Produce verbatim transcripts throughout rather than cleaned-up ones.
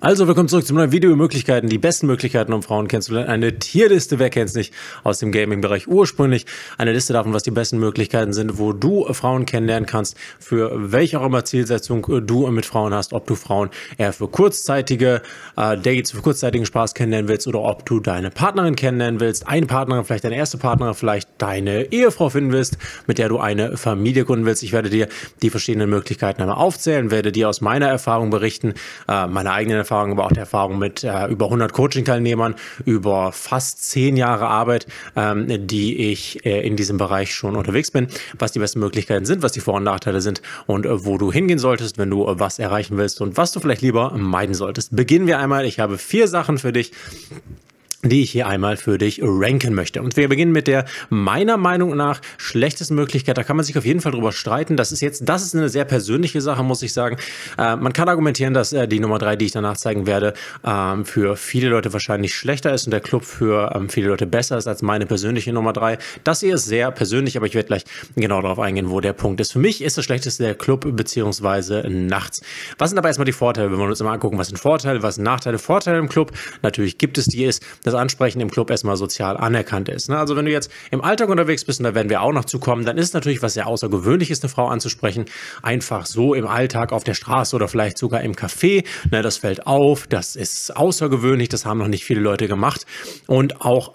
Also, willkommen zurück zu neuen Videomöglichkeiten, die besten Möglichkeiten, um Frauen kennenzulernen. Eine Tierliste, wer kennt's nicht, aus dem Gaming-Bereich ursprünglich. Eine Liste davon, was die besten Möglichkeiten sind, wo du Frauen kennenlernen kannst, für welche auch immer Zielsetzung du mit Frauen hast, ob du Frauen eher für kurzzeitige äh, Dates, für kurzzeitigen Spaß kennenlernen willst oder ob du deine Partnerin kennenlernen willst, eine Partnerin, vielleicht deine erste Partnerin, vielleicht deine Ehefrau finden willst, mit der du eine Familie gründen willst. Ich werde dir die verschiedenen Möglichkeiten einmal aufzählen, werde dir aus meiner Erfahrung berichten, äh, meiner eigenen Erfahrung, aber auch der Erfahrung mit äh, über hundert Coaching-Teilnehmern, über fast zehn Jahre Arbeit, ähm, die ich äh, in diesem Bereich schon unterwegs bin, was die besten Möglichkeiten sind, was die Vor- und Nachteile sind und äh, wo du hingehen solltest, wenn du äh, was erreichen willst und was du vielleicht lieber meiden solltest. Beginnen wir einmal. Ich habe vier Sachen für dich, die ich hier einmal für dich ranken möchte. Und wir beginnen mit der meiner Meinung nach schlechtesten Möglichkeit. Da kann man sich auf jeden Fall drüber streiten. Das ist jetzt, das ist eine sehr persönliche Sache, muss ich sagen. Äh, man kann argumentieren, dass äh, die Nummer drei, die ich danach zeigen werde, ähm, für viele Leute wahrscheinlich schlechter ist und der Club für ähm, viele Leute besser ist als meine persönliche Nummer drei. Das hier ist sehr persönlich, aber ich werde gleich genau darauf eingehen, wo der Punkt ist. Für mich ist das schlechteste der Club beziehungsweise nachts. Was sind aber erstmal die Vorteile? Wir wollen uns immer angucken, was sind Vorteile, was sind Nachteile. Vorteile im Club, natürlich gibt es die, ist, dass Ansprechen im Club erstmal sozial anerkannt ist. Also wenn du jetzt im Alltag unterwegs bist, und da werden wir auch noch zukommen, dann ist es natürlich was sehr Außergewöhnliches, eine Frau anzusprechen. Einfach so im Alltag auf der Straße oder vielleicht sogar im Café. Das fällt auf, das ist außergewöhnlich, das haben noch nicht viele Leute gemacht. Und auch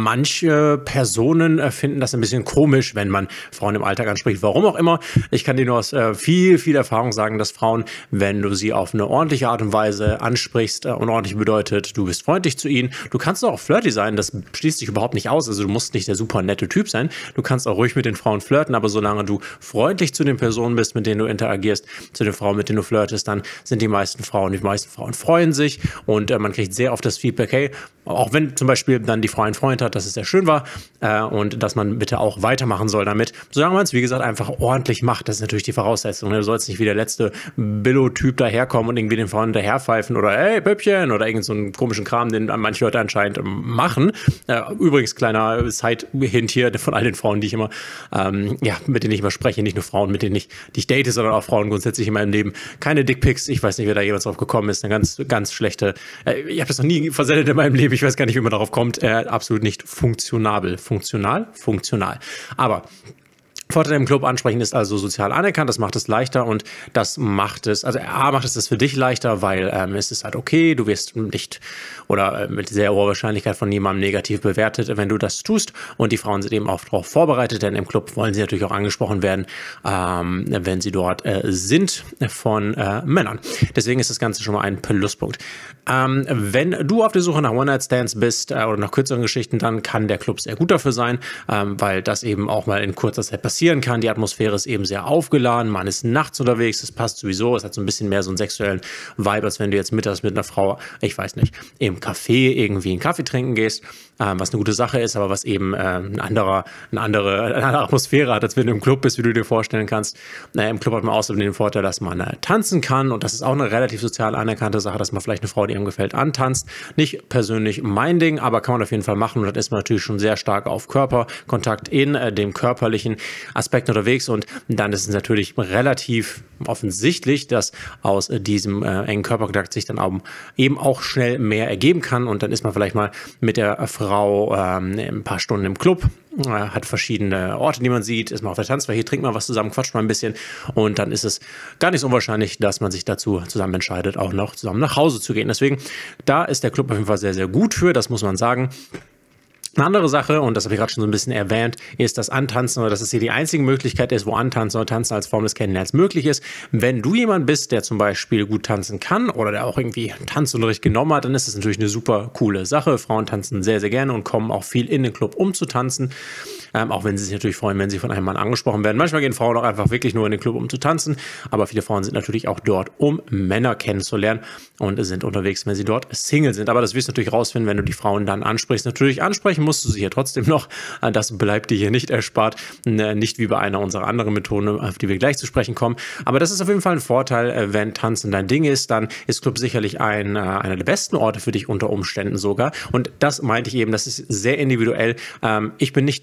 manche Personen finden das ein bisschen komisch, wenn man Frauen im Alltag anspricht. Warum auch immer. Ich kann dir nur aus viel, viel Erfahrung sagen, dass Frauen, wenn du sie auf eine ordentliche Art und Weise ansprichst, und ordentlich bedeutet, du bist freundlich zu ihnen, du kannst auch flirty sein, das schließt sich überhaupt nicht aus, also du musst nicht der super nette Typ sein, du kannst auch ruhig mit den Frauen flirten, aber solange du freundlich zu den Personen bist, mit denen du interagierst, zu den Frauen, mit denen du flirtest, dann sind die meisten Frauen, die meisten Frauen freuen sich und äh, man kriegt sehr oft das Feedback, hey, auch wenn zum Beispiel dann die Frau einen Freund hat, dass es sehr schön war äh, und dass man bitte auch weitermachen soll damit, solange man es, wie gesagt, einfach ordentlich macht, das ist natürlich die Voraussetzung, du sollst nicht wie der letzte Billo-Typ daherkommen und irgendwie den Frauen hinterherpfeifen oder hey, Püppchen oder irgend so einen komischen Kram, den manche Leute anscheinend machen. Äh, übrigens, kleiner Side-Hint hier von all den Frauen, die ich immer, ähm, ja, mit denen ich immer spreche, nicht nur Frauen, mit denen ich, die ich date, sondern auch Frauen grundsätzlich in meinem Leben. Keine Dickpics, ich weiß nicht, wer da jemals drauf gekommen ist, eine ganz, ganz schlechte, äh, ich habe das noch nie versendet in meinem Leben, ich weiß gar nicht, wie man darauf kommt, äh, absolut nicht funktionabel. Funktional? Funktional. Aber Vorteil im Club ansprechen ist also sozial anerkannt, das macht es leichter und das macht es, also A macht es das für dich leichter, weil ähm, es ist halt okay, du wirst nicht oder äh, mit sehr hoher Wahrscheinlichkeit von niemandem negativ bewertet, wenn du das tust und die Frauen sind eben auch darauf vorbereitet, denn im Club wollen sie natürlich auch angesprochen werden, ähm, wenn sie dort äh, sind von äh, Männern. Deswegen ist das Ganze schon mal ein Pluspunkt. Ähm, wenn du auf der Suche nach One-Night-Stands bist äh, oder nach kürzeren Geschichten, dann kann der Club sehr gut dafür sein, ähm, weil das eben auch mal in kurzer Zeit passiert kann. Die Atmosphäre ist eben sehr aufgeladen, man ist nachts unterwegs, es passt sowieso, es hat so ein bisschen mehr so einen sexuellen Vibe, als wenn du jetzt mittags mit einer Frau, ich weiß nicht, im Café irgendwie einen Kaffee trinken gehst, ähm, was eine gute Sache ist, aber was eben äh, ein anderer, eine, andere, eine andere Atmosphäre hat, als wenn du im Club bist, wie du dir vorstellen kannst. Äh, Im Club hat man außerdem den Vorteil, dass man äh, tanzen kann und das ist auch eine relativ sozial anerkannte Sache, dass man vielleicht eine Frau, die einem gefällt, antanzt. Nicht persönlich mein Ding, aber kann man auf jeden Fall machen und das ist man natürlich schon sehr stark auf Körperkontakt in äh, dem körperlichen Aspekten unterwegs und dann ist es natürlich relativ offensichtlich, dass aus diesem äh, engen Körperkontakt sich dann auch, eben auch schnell mehr ergeben kann und dann ist man vielleicht mal mit der Frau ähm, ein paar Stunden im Club, äh, hat verschiedene Orte, die man sieht, ist man auf der Tanzfläche, trinkt mal was zusammen, quatscht mal ein bisschen und dann ist es gar nicht so unwahrscheinlich, dass man sich dazu zusammen entscheidet, auch noch zusammen nach Hause zu gehen. Deswegen, da ist der Club auf jeden Fall sehr, sehr gut für, das muss man sagen. Eine andere Sache, und das habe ich gerade schon so ein bisschen erwähnt, ist das Antanzen, oder dass es hier die einzige Möglichkeit ist, wo Antanzen oder Tanzen als Form des Kennenlernens möglich ist. Wenn du jemand bist, der zum Beispiel gut tanzen kann oder der auch irgendwie Tanzunterricht genommen hat, dann ist das natürlich eine super coole Sache. Frauen tanzen sehr, sehr gerne und kommen auch viel in den Club, um zu tanzen. Ähm, auch wenn sie sich natürlich freuen, wenn sie von einem Mann angesprochen werden. Manchmal gehen Frauen auch einfach wirklich nur in den Club, um zu tanzen, aber viele Frauen sind natürlich auch dort, um Männer kennenzulernen und sind unterwegs, wenn sie dort Single sind. Aber das wirst du natürlich rausfinden, wenn du die Frauen dann ansprichst. Natürlich ansprechen musst du sie hier trotzdem noch. Das bleibt dir hier nicht erspart. Nicht wie bei einer unserer anderen Methoden, auf die wir gleich zu sprechen kommen. Aber das ist auf jeden Fall ein Vorteil, wenn Tanzen dein Ding ist, dann ist Club sicherlich ein, einer der besten Orte für dich unter Umständen sogar. Und das meinte ich eben, das ist sehr individuell. Ich bin nicht der große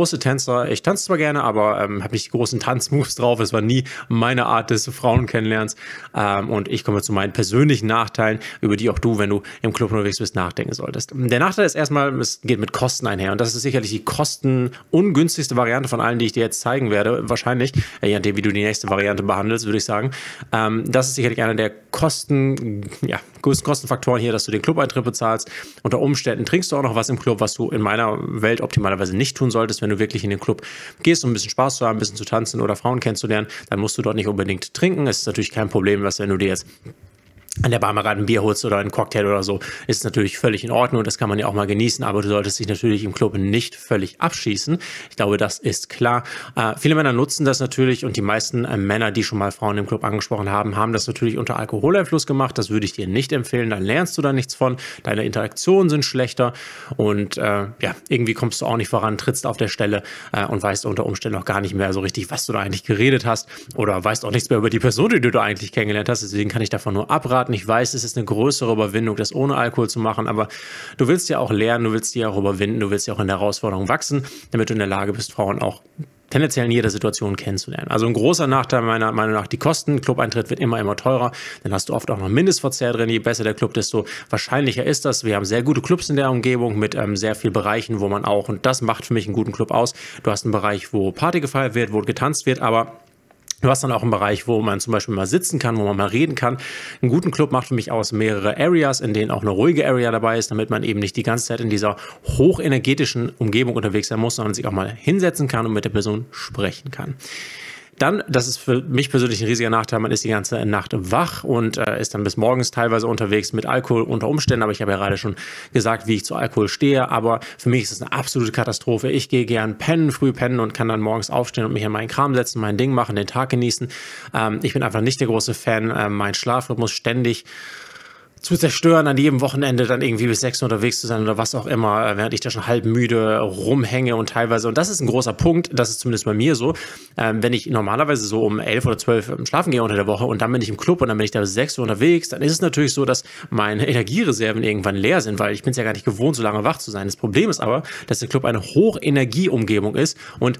große Tänzer. Ich tanze zwar gerne, aber ähm, habe nicht die großen Tanzmoves drauf. Es war nie meine Art des Frauenkennenlernens. Ähm, und ich komme zu meinen persönlichen Nachteilen, über die auch du, wenn du im Club unterwegs bist, nachdenken solltest. Der Nachteil ist erstmal, es geht mit Kosten einher. Und das ist sicherlich die kostenungünstigste Variante von allen, die ich dir jetzt zeigen werde. Wahrscheinlich, je nachdem, wie du die nächste Variante behandelst, würde ich sagen. Ähm, das ist sicherlich einer der Kosten, ja, größten Kostenfaktoren hier, dass du den Clubeintritt bezahlst. Unter Umständen trinkst du auch noch was im Club, was du in meiner Welt optimalerweise nicht tun solltest. Wenn du wirklich in den Club gehst, um ein bisschen Spaß zu haben, ein bisschen zu tanzen oder Frauen kennenzulernen, dann musst du dort nicht unbedingt trinken. Es ist natürlich kein Problem, was wenn du dir jetzt an der Bar mal gerade ein Bier holst oder einen Cocktail oder so, ist natürlich völlig in Ordnung und das kann man ja auch mal genießen, aber du solltest dich natürlich im Club nicht völlig abschießen. Ich glaube, das ist klar. Äh, viele Männer nutzen das natürlich und die meisten äh, Männer, die schon mal Frauen im Club angesprochen haben, haben das natürlich unter Alkoholeinfluss gemacht. Das würde ich dir nicht empfehlen, dann lernst du da nichts von. Deine Interaktionen sind schlechter und äh, ja, irgendwie kommst du auch nicht voran, trittst auf der Stelle äh, und weißt unter Umständen auch gar nicht mehr so richtig, was du da eigentlich geredet hast oder weißt auch nichts mehr über die Person, die du da eigentlich kennengelernt hast. Deswegen kann ich davon nur abraten. Ich weiß, es ist eine größere Überwindung, das ohne Alkohol zu machen, aber du willst ja auch lernen, du willst die auch überwinden, du willst ja auch in der Herausforderung wachsen, damit du in der Lage bist, Frauen auch tendenziell in jeder Situation kennenzulernen. Also ein großer Nachteil meiner Meinung nach die Kosten. Clubeintritt wird immer, immer teurer. Dann hast du oft auch noch Mindestverzehr drin. Je besser der Club, desto wahrscheinlicher ist das. Wir haben sehr gute Clubs in der Umgebung mit ähm, sehr vielen Bereichen, wo man auch, und das macht für mich einen guten Club aus, du hast einen Bereich, wo Party gefeiert wird, wo getanzt wird, aber du hast dann auch einen Bereich, wo man zum Beispiel mal sitzen kann, wo man mal reden kann. Einen guten Club macht für mich aus mehrere Areas, in denen auch eine ruhige Area dabei ist, damit man eben nicht die ganze Zeit in dieser hochenergetischen Umgebung unterwegs sein muss, sondern sich auch mal hinsetzen kann und mit der Person sprechen kann. Dann, das ist für mich persönlich ein riesiger Nachteil, man ist die ganze Nacht wach und äh, ist dann bis morgens teilweise unterwegs mit Alkohol unter Umständen, aber ich habe ja gerade schon gesagt, wie ich zu Alkohol stehe, aber für mich ist es eine absolute Katastrophe. Ich gehe gern pennen, früh pennen und kann dann morgens aufstehen und mich an meinen Kram setzen, mein Ding machen, den Tag genießen. Ähm, ich bin einfach nicht der große Fan, äh, mein Schlafrhythmus ständig zu zerstören, an jedem Wochenende dann irgendwie bis sechs Uhr unterwegs zu sein oder was auch immer, während ich da schon halb müde rumhänge und teilweise, und das ist ein großer Punkt, das ist zumindest bei mir so, ähm, wenn ich normalerweise so um elf oder zwölf schlafen gehe unter der Woche und dann bin ich im Club und dann bin ich da bis sechs Uhr unterwegs, dann ist es natürlich so, dass meine Energiereserven irgendwann leer sind, weil ich bin es ja gar nicht gewohnt, so lange wach zu sein. Das Problem ist aber, dass der Club eine Hochenergieumgebung ist und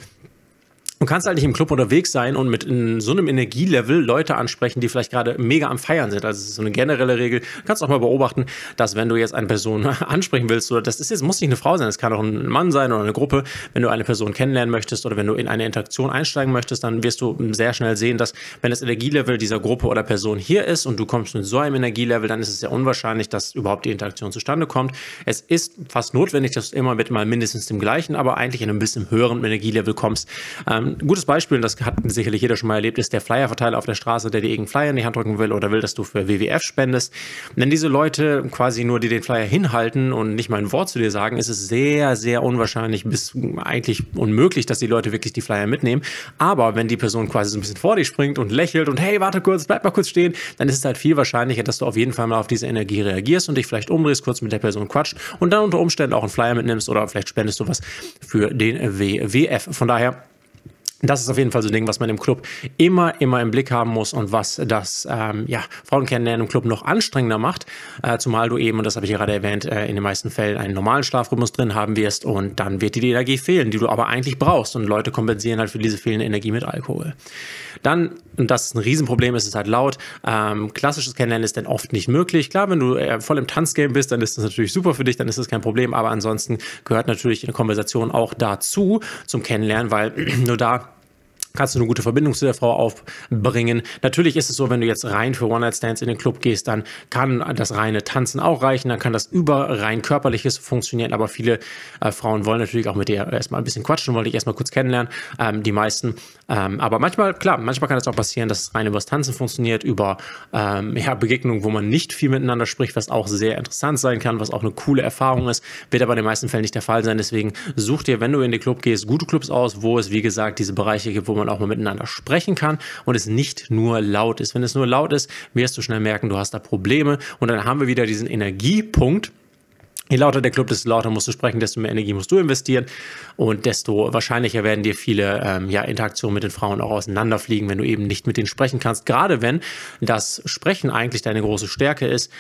du kannst halt nicht im Club unterwegs sein und mit in so einem Energielevel Leute ansprechen, die vielleicht gerade mega am Feiern sind. Also es ist so eine generelle Regel. Du kannst auch mal beobachten, dass wenn du jetzt eine Person ansprechen willst, oder das ist jetzt, muss nicht eine Frau sein, es kann auch ein Mann sein oder eine Gruppe, wenn du eine Person kennenlernen möchtest oder wenn du in eine Interaktion einsteigen möchtest, dann wirst du sehr schnell sehen, dass wenn das Energielevel dieser Gruppe oder Person hier ist und du kommst mit so einem Energielevel, dann ist es sehr unwahrscheinlich, dass überhaupt die Interaktion zustande kommt. Es ist fast notwendig, dass du immer mit mal mindestens dem gleichen, aber eigentlich in einem bisschen höheren Energielevel kommst. Ähm, Ein gutes Beispiel, das hat sicherlich jeder schon mal erlebt, ist der Flyerverteiler auf der Straße, der dir irgendeinen Flyer in die Hand drücken will oder will, dass du für W W F spendest. Wenn diese Leute quasi nur dir den Flyer hinhalten und nicht mal ein Wort zu dir sagen, ist es sehr, sehr unwahrscheinlich bis eigentlich unmöglich, dass die Leute wirklich die Flyer mitnehmen. Aber wenn die Person quasi so ein bisschen vor dich springt und lächelt und hey, warte kurz, bleib mal kurz stehen, dann ist es halt viel wahrscheinlicher, dass du auf jeden Fall mal auf diese Energie reagierst und dich vielleicht umdrehst, kurz mit der Person quatscht und dann unter Umständen auch einen Flyer mitnimmst oder vielleicht spendest du was für den W W F. Von daher, das ist auf jeden Fall so ein Ding, was man im Club immer, immer im Blick haben muss und was das ähm, ja, Frauen kennenlernen im Club noch anstrengender macht, äh, zumal du eben, und das habe ich ja gerade erwähnt, äh, in den meisten Fällen einen normalen Schlafrhythmus drin haben wirst und dann wird dir die Energie fehlen, die du aber eigentlich brauchst und Leute kompensieren halt für diese fehlende Energie mit Alkohol. Dann, und das ist ein Riesenproblem, ist es halt laut, ähm, klassisches Kennenlernen ist dann oft nicht möglich. Klar, wenn du äh, voll im Tanzgame bist, dann ist das natürlich super für dich, dann ist das kein Problem, aber ansonsten gehört natürlich eine Konversation auch dazu, zum Kennenlernen, weil nur da kannst du eine gute Verbindung zu der Frau aufbringen. Natürlich ist es so, wenn du jetzt rein für One-Night-Stands in den Club gehst, dann kann das reine Tanzen auch reichen, dann kann das über rein Körperliches funktionieren, aber viele äh, Frauen wollen natürlich auch mit dir erstmal ein bisschen quatschen, wollen dich erstmal kurz kennenlernen, ähm, die meisten. Ähm, aber manchmal, klar, manchmal kann es auch passieren, dass es rein über das Tanzen funktioniert, über ähm, ja, Begegnungen, wo man nicht viel miteinander spricht, was auch sehr interessant sein kann, was auch eine coole Erfahrung ist, wird aber in den meisten Fällen nicht der Fall sein. Deswegen such dir, wenn du in den Club gehst, gute Clubs aus, wo es, wie gesagt, diese Bereiche gibt, wo man auch mal miteinander sprechen kann und es nicht nur laut ist. Wenn es nur laut ist, wirst du schnell merken, du hast da Probleme und dann haben wir wieder diesen Energiepunkt. Je lauter der Club, desto lauter musst du sprechen, desto mehr Energie musst du investieren und desto wahrscheinlicher werden dir viele ähm, ja, Interaktionen mit den Frauen auch auseinanderfliegen, wenn du eben nicht mit denen sprechen kannst. Gerade wenn das Sprechen eigentlich deine große Stärke ist,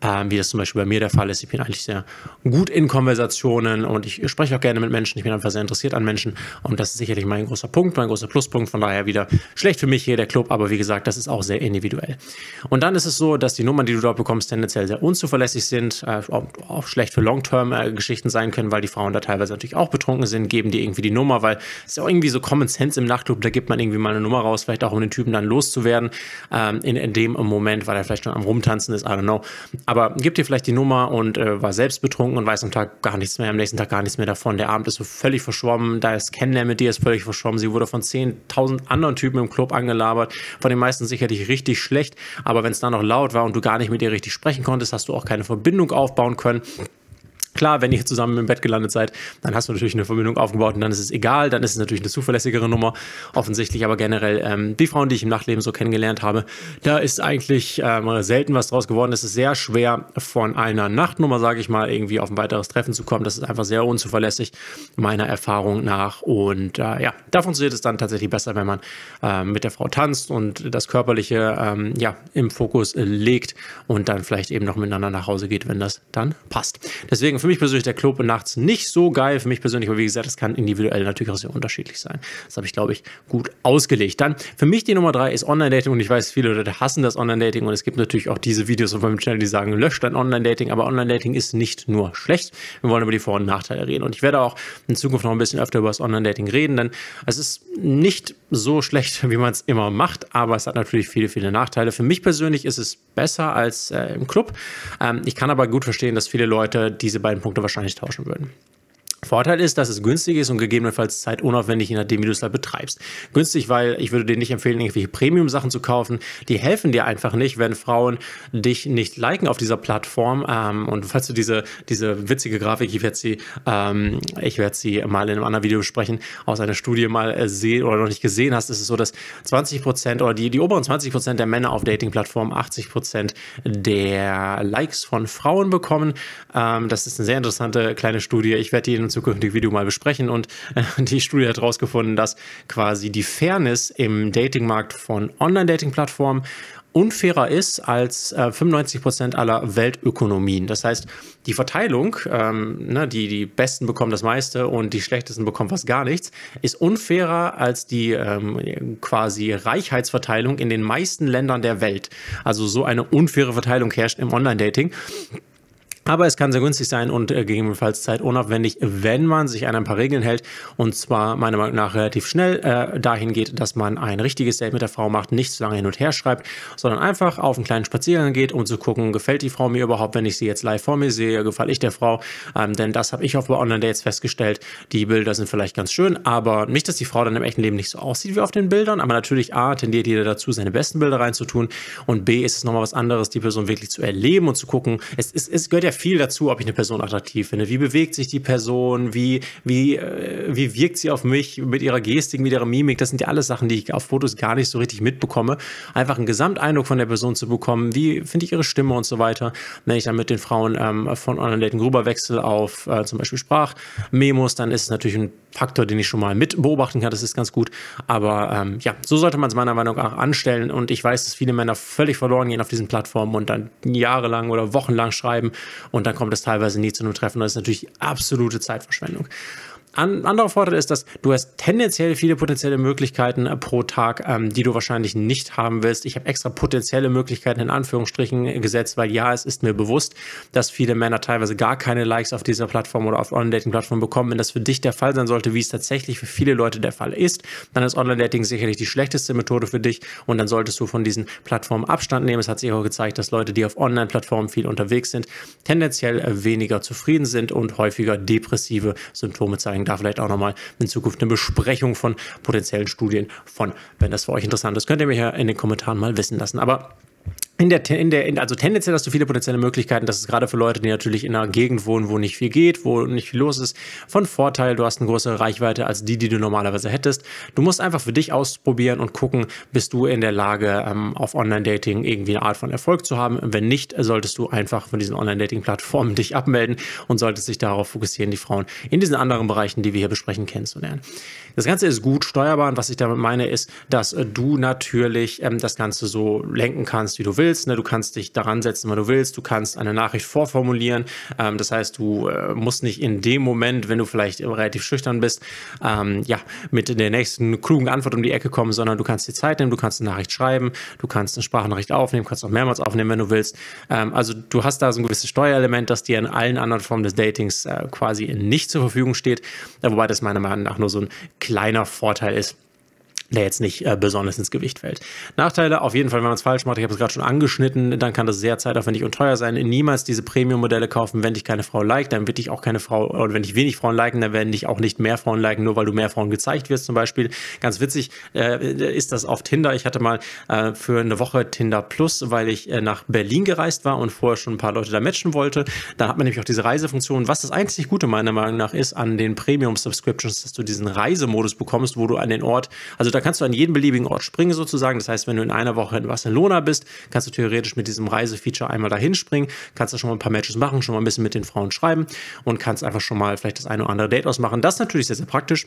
ähm, wie das zum Beispiel bei mir der Fall ist. Ich bin eigentlich sehr gut in Konversationen und ich spreche auch gerne mit Menschen. Ich bin einfach sehr interessiert an Menschen und das ist sicherlich mein großer Punkt, mein großer Pluspunkt. Von daher wieder schlecht für mich hier der Club, aber wie gesagt, das ist auch sehr individuell. Und dann ist es so, dass die Nummern, die du dort bekommst, tendenziell sehr unzuverlässig sind, äh, auch, auch schlecht für Long-Term-Geschichten sein können, weil die Frauen da teilweise natürlich auch betrunken sind, geben dir irgendwie die Nummer, weil es ist ja auch irgendwie so Common Sense im Nachtclub, da gibt man irgendwie mal eine Nummer raus, vielleicht auch um den Typen dann loszuwerden, ähm, in, in dem Moment, weil er vielleicht schon am Rumtanzen ist, I don't know. Aber gibt dir vielleicht die Nummer und äh, war selbst betrunken und weiß am Tag gar nichts mehr, am nächsten Tag gar nichts mehr davon. Der Abend ist so völlig verschwommen, da ist Kennenlernen mit dir ist völlig verschwommen. Sie wurde von zehntausend anderen Typen im Club angelabert, von den meisten sicherlich richtig schlecht, aber wenn es dann noch laut war und du gar nicht mit ihr richtig sprechen konntest, hast du auch keine Verbindung aufbauen können. Klar, wenn ihr zusammen im Bett gelandet seid, dann hast du natürlich eine Verbindung aufgebaut und dann ist es egal, dann ist es natürlich eine zuverlässigere Nummer, offensichtlich, aber generell ähm, die Frauen, die ich im Nachtleben so kennengelernt habe, da ist eigentlich ähm, selten was draus geworden. Es ist sehr schwer, von einer Nachtnummer, sage ich mal, irgendwie auf ein weiteres Treffen zu kommen. Das ist einfach sehr unzuverlässig, meiner Erfahrung nach und äh, ja, da funktioniert es dann tatsächlich besser, wenn man äh, mit der Frau tanzt und das Körperliche ähm, ja, im Fokus äh, legt und dann vielleicht eben noch miteinander nach Hause geht, wenn das dann passt. Deswegen für mich persönlich der Club nachts nicht so geil. Für mich persönlich, aber wie gesagt, das kann individuell natürlich auch sehr unterschiedlich sein. Das habe ich, glaube ich, gut ausgelegt. Dann für mich die Nummer drei ist Online-Dating und ich weiß, viele Leute hassen das Online-Dating und es gibt natürlich auch diese Videos auf meinem Channel, die sagen, löscht dein Online-Dating, aber Online-Dating ist nicht nur schlecht. Wir wollen über die Vor- und Nachteile reden und ich werde auch in Zukunft noch ein bisschen öfter über das Online-Dating reden, denn es ist nicht so schlecht, wie man es immer macht, aber es hat natürlich viele, viele Nachteile. Für mich persönlich ist es besser als äh, im Club. Ähm, ich kann aber gut verstehen, dass viele Leute diese beiden Punkte wahrscheinlich tauschen würden. Vorteil ist, dass es günstig ist und gegebenenfalls zeitunaufwendig, je nachdem, wie du es halt betreibst. Günstig, weil ich würde dir nicht empfehlen, irgendwelche Premium-Sachen zu kaufen. Die helfen dir einfach nicht, wenn Frauen dich nicht liken auf dieser Plattform. Ähm, und falls du diese, diese witzige Grafik, ich werde sie, ähm, ich werde sie mal in einem anderen Video besprechen, aus einer Studie mal äh, sehen oder noch nicht gesehen hast, ist es so, dass zwanzig Prozent oder die, die oberen zwanzig Prozent der Männer auf Dating-Plattformen achtzig Prozent der Likes von Frauen bekommen. Ähm, das ist eine sehr interessante kleine Studie. Ich werde die in zukünftigen Video mal besprechen und äh, die Studie hat herausgefunden, dass quasi die Fairness im Datingmarkt von Online-Dating-Plattformen unfairer ist als äh, fünfundneunzig Prozent aller Weltökonomien. Das heißt, die Verteilung, ähm, ne, die, die Besten bekommen das meiste und die Schlechtesten bekommen fast gar nichts, ist unfairer als die ähm, quasi Reichheitsverteilung in den meisten Ländern der Welt. Also so eine unfaire Verteilung herrscht im Online-Dating. Aber es kann sehr günstig sein und äh, gegebenenfalls zeitunaufwendig, wenn man sich an ein paar Regeln hält und zwar meiner Meinung nach relativ schnell äh, dahin geht, dass man ein richtiges Date mit der Frau macht, nicht so lange hin und her schreibt, sondern einfach auf einen kleinen Spaziergang geht, um zu gucken, gefällt die Frau mir überhaupt, wenn ich sie jetzt live vor mir sehe, gefalle ich der Frau, ähm, denn das habe ich auch bei Online-Dates festgestellt, die Bilder sind vielleicht ganz schön, aber nicht, dass die Frau dann im echten Leben nicht so aussieht wie auf den Bildern, aber natürlich A, tendiert jeder dazu, seine besten Bilder reinzutun und B, ist es nochmal was anderes, die Person wirklich zu erleben und zu gucken, es, es, es gehört ja viel dazu, ob ich eine Person attraktiv finde. Wie bewegt sich die Person? Wie, wie, äh, wie wirkt sie auf mich mit ihrer Gestik, mit ihrer Mimik? Das sind ja alles Sachen, die ich auf Fotos gar nicht so richtig mitbekomme. Einfach einen Gesamteindruck von der Person zu bekommen. Wie finde ich ihre Stimme und so weiter. Wenn ich dann mit den Frauen ähm, von Online-Dating rüberwechsel auf äh, zum Beispiel Sprachmemos, dann ist es natürlich ein Faktor, den ich schon mal mit beobachten kann. Das ist ganz gut. Aber ähm, ja, so sollte man es meiner Meinung nach anstellen. Und ich weiß, dass viele Männer völlig verloren gehen auf diesen Plattformen und dann jahrelang oder wochenlang schreiben und dann kommt es teilweise nie zu einem Treffen. Das ist natürlich absolute Zeitverschwendung. Ein anderer Vorteil ist, dass du hast tendenziell viele potenzielle Möglichkeiten pro Tag, ähm, die du wahrscheinlich nicht haben willst. Ich habe extra potenzielle Möglichkeiten in Anführungsstrichen gesetzt, weil ja, es ist mir bewusst, dass viele Männer teilweise gar keine Likes auf dieser Plattform oder auf Online-Dating-Plattform bekommen. Wenn das für dich der Fall sein sollte, wie es tatsächlich für viele Leute der Fall ist, dann ist Online-Dating sicherlich die schlechteste Methode für dich und dann solltest du von diesen Plattformen Abstand nehmen. Es hat sich auch gezeigt, dass Leute, die auf Online-Plattformen viel unterwegs sind, tendenziell weniger zufrieden sind und häufiger depressive Symptome zeigen. Da vielleicht auch nochmal in Zukunft eine Besprechung von potenziellen Studien von, wenn das für euch interessant ist, könnt ihr mich ja in den Kommentaren mal wissen lassen. Aber In der, in der, in, also tendenziell hast du viele potenzielle Möglichkeiten. Das ist gerade für Leute, die natürlich in einer Gegend wohnen, wo nicht viel geht, wo nicht viel los ist, von Vorteil. Du hast eine größere Reichweite als die, die du normalerweise hättest. Du musst einfach für dich ausprobieren und gucken, bist du in der Lage, ähm, auf Online-Dating irgendwie eine Art von Erfolg zu haben. Wenn nicht, solltest du einfach von diesen Online-Dating-Plattformen dich abmelden und solltest dich darauf fokussieren, die Frauen in diesen anderen Bereichen, die wir hier besprechen, kennenzulernen. Das Ganze ist gut steuerbar und was ich damit meine, ist, dass äh, du natürlich ähm, das Ganze so lenken kannst, wie du willst. willst. Ne? Du kannst dich daran setzen, wann du willst. Du kannst eine Nachricht vorformulieren. Ähm, das heißt, du äh, musst nicht in dem Moment, wenn du vielleicht relativ schüchtern bist, ähm, ja, mit der nächsten klugen Antwort um die Ecke kommen, sondern du kannst dir Zeit nehmen, du kannst eine Nachricht schreiben, du kannst eine Sprachnachricht aufnehmen, kannst auch mehrmals aufnehmen, wenn du willst. Ähm, also du hast da so ein gewisses Steuerelement, das dir in allen anderen Formen des Datings äh, quasi nicht zur Verfügung steht, äh, wobei das meiner Meinung nach nur so ein kleiner Vorteil ist, der jetzt nicht äh, besonders ins Gewicht fällt. Nachteile, auf jeden Fall, wenn man es falsch macht, ich habe es gerade schon angeschnitten, dann kann das sehr zeitaufwendig und teuer sein. Niemals diese Premium-Modelle kaufen, wenn dich keine Frau liked, dann wird dich auch keine Frau, oder wenn dich wenig Frauen liken, dann werden dich auch nicht mehr Frauen liken, nur weil du mehr Frauen gezeigt wirst zum Beispiel. Ganz witzig äh, ist das auf Tinder. Ich hatte mal äh, für eine Woche Tinder Plus, weil ich äh, nach Berlin gereist war und vorher schon ein paar Leute da matchen wollte. Dann hat man nämlich auch diese Reisefunktion. Was das einzig Gute meiner Meinung nach ist an den Premium-Subscriptions, dass du diesen Reisemodus bekommst, wo du an den Ort, also da kannst du an jeden beliebigen Ort springen sozusagen. Das heißt, wenn du in einer Woche in Barcelona bist, kannst du theoretisch mit diesem Reisefeature einmal dahin springen, kannst du schon mal ein paar Matches machen, schon mal ein bisschen mit den Frauen schreiben und kannst einfach schon mal vielleicht das eine oder andere Date ausmachen. Das ist natürlich sehr, sehr praktisch.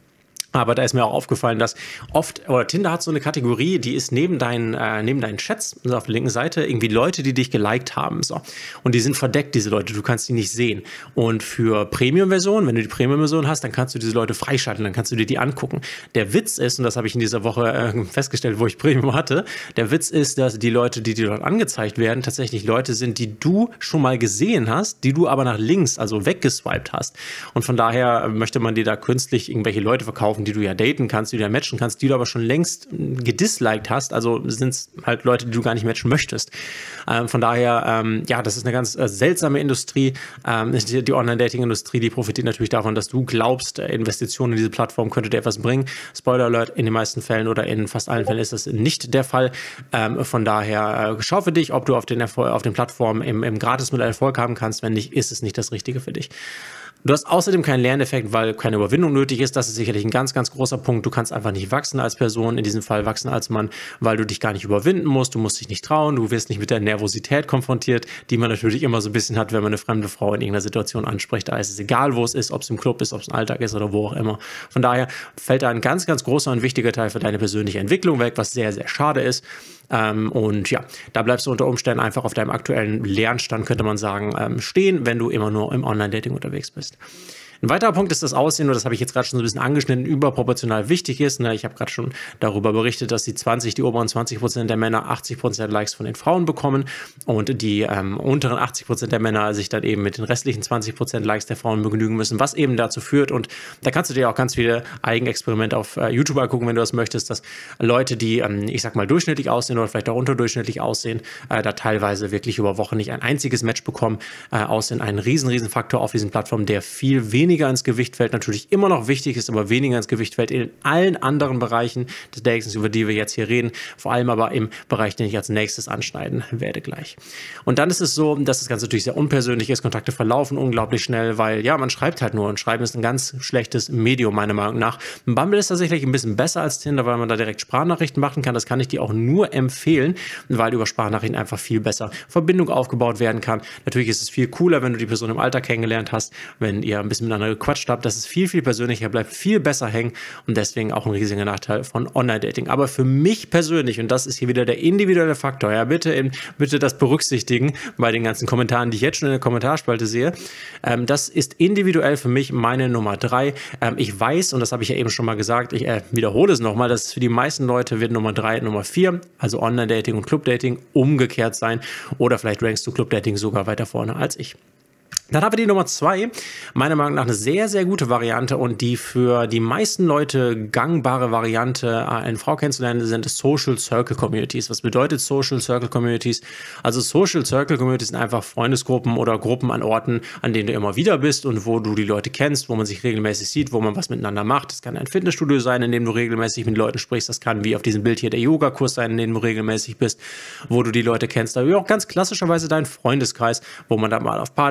Aber da ist mir auch aufgefallen, dass oft, oder Tinder hat so eine Kategorie, die ist neben deinen, äh, neben deinen Chats, also auf der linken Seite, irgendwie Leute, die dich geliked haben. So. Und die sind verdeckt, diese Leute, du kannst die nicht sehen. Und für Premium-Version, wenn du die Premium-Version hast, dann kannst du diese Leute freischalten, dann kannst du dir die angucken. Der Witz ist, und das habe ich in dieser Woche äh, festgestellt, wo ich Premium hatte, der Witz ist, dass die Leute, die dir dort angezeigt werden, tatsächlich Leute sind, die du schon mal gesehen hast, die du aber nach links, also weggeswiped hast. Und von daher möchte man dir da künstlich irgendwelche Leute verkaufen, die du ja daten kannst, die du ja matchen kannst, die du aber schon längst gedisliked hast. Also sind es halt Leute, die du gar nicht matchen möchtest. Ähm, von daher, ähm, ja, das ist eine ganz äh, seltsame Industrie. Ähm, die die Online-Dating-Industrie, die profitiert natürlich davon, dass du glaubst, äh, Investitionen in diese Plattform könnte dir etwas bringen. Spoiler Alert, in den meisten Fällen oder in fast allen Fällen ist das nicht der Fall. Ähm, von daher, äh, schau für dich, ob du auf den, Erfol- auf den Plattformen im, im Gratis-Modell Erfolg haben kannst. Wenn nicht, ist es nicht das Richtige für dich. Du hast außerdem keinen Lerneffekt, weil keine Überwindung nötig ist. Das ist sicherlich ein ganz, ganz großer Punkt. Du kannst einfach nicht wachsen als Person, in diesem Fall wachsen als Mann, weil du dich gar nicht überwinden musst. Du musst dich nicht trauen. Du wirst nicht mit der Nervosität konfrontiert, die man natürlich immer so ein bisschen hat, wenn man eine fremde Frau in irgendeiner Situation anspricht. Da ist es egal, wo es ist, ob es im Club ist, ob es im Alltag ist oder wo auch immer. Von daher fällt da ein ganz, ganz großer und wichtiger Teil für deine persönliche Entwicklung weg, was sehr, sehr schade ist. Ähm, und ja, da bleibst du unter Umständen einfach auf deinem aktuellen Lernstand, könnte man sagen, ähm, stehen, wenn du immer nur im Online-Dating unterwegs bist. Ein weiterer Punkt ist das Aussehen, und das habe ich jetzt gerade schon so ein bisschen angeschnitten, überproportional wichtig ist. Ich habe gerade schon darüber berichtet, dass die zwanzig, die oberen zwanzig Prozent der Männer achtzig Prozent Likes von den Frauen bekommen und die ähm, unteren achtzig Prozent der Männer sich dann eben mit den restlichen zwanzig Prozent Likes der Frauen begnügen müssen, was eben dazu führt, und da kannst du dir auch ganz viele Eigenexperimente auf äh, YouTube angucken, wenn du das möchtest, dass Leute, die, ähm, ich sag mal, durchschnittlich aussehen oder vielleicht auch unterdurchschnittlich aussehen, äh, da teilweise wirklich über Wochen nicht ein einziges Match bekommen. Äh, Aussehen ein riesen, riesen Faktor auf diesen Plattformen, der viel weniger weniger ins Gewicht fällt, natürlich immer noch wichtig ist, aber weniger ins Gewicht fällt in allen anderen Bereichen des Datings, über die wir jetzt hier reden, vor allem aber im Bereich, den ich als nächstes anschneiden werde gleich. Und dann ist es so, dass das Ganze natürlich sehr unpersönlich ist, Kontakte verlaufen unglaublich schnell, weil ja, man schreibt halt nur, und Schreiben ist ein ganz schlechtes Medium, meiner Meinung nach. Bumble ist tatsächlich ein bisschen besser als Tinder, weil man da direkt Sprachnachrichten machen kann. Das kann ich dir auch nur empfehlen, weil über Sprachnachrichten einfach viel besser Verbindung aufgebaut werden kann. Natürlich ist es viel cooler, wenn du die Person im Alltag kennengelernt hast, wenn ihr ein bisschen miteinander gequatscht habt. Das ist viel, viel persönlicher, bleibt viel besser hängen und deswegen auch ein riesiger Nachteil von Online-Dating. Aber für mich persönlich, und das ist hier wieder der individuelle Faktor, ja, bitte, bitte das berücksichtigen bei den ganzen Kommentaren, die ich jetzt schon in der Kommentarspalte sehe. Ähm, das ist individuell für mich meine Nummer drei. Ähm, ich weiß, und das habe ich ja eben schon mal gesagt, ich äh, wiederhole es nochmal, dass für die meisten Leute wird Nummer drei, Nummer vier, also Online-Dating und Club-Dating, umgekehrt sein. Oder vielleicht rankst du Club-Dating sogar weiter vorne als ich. Dann haben wir die Nummer zwei, meiner Meinung nach eine sehr, sehr gute Variante und die für die meisten Leute gangbare Variante, eine Frau kennenzulernen, sind Social Circle Communities. Was bedeutet Social Circle Communities? Also Social Circle Communities sind einfach Freundesgruppen oder Gruppen an Orten, an denen du immer wieder bist und wo du die Leute kennst, wo man sich regelmäßig sieht, wo man was miteinander macht. Das kann ein Fitnessstudio sein, in dem du regelmäßig mit Leuten sprichst. Das kann wie auf diesem Bild hier der Yogakurs sein, in dem du regelmäßig bist, wo du die Leute kennst. Aber auch ganz klassischerweise dein Freundeskreis, wo man da mal auf Partys ist, auf